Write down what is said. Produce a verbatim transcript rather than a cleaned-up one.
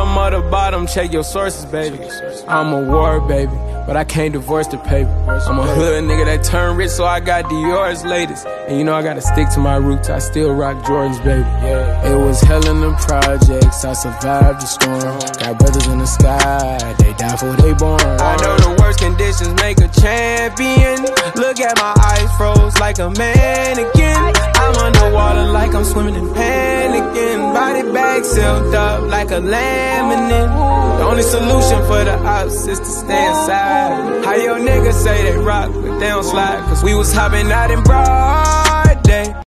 bottom of the bottom, check your sources, baby. I'm a war, baby, but I can't divorce the paper. I'm a hood nigga that turned rich, so I got Dior's latest. And you know I gotta stick to my roots, I still rock Jordans, baby. It was hell in the projects, I survived the storm. Got brothers in the sky, they die for they born. I know the worst conditions make a champion. Look at my eyes froze like a mannequin. I'm underwater like I'm swimming in panicking. Body bag sealed up like a laminate. The only solution for the ops is to stay inside. How your niggas say they rock, but they don't slide, cause we was hopping out in broad.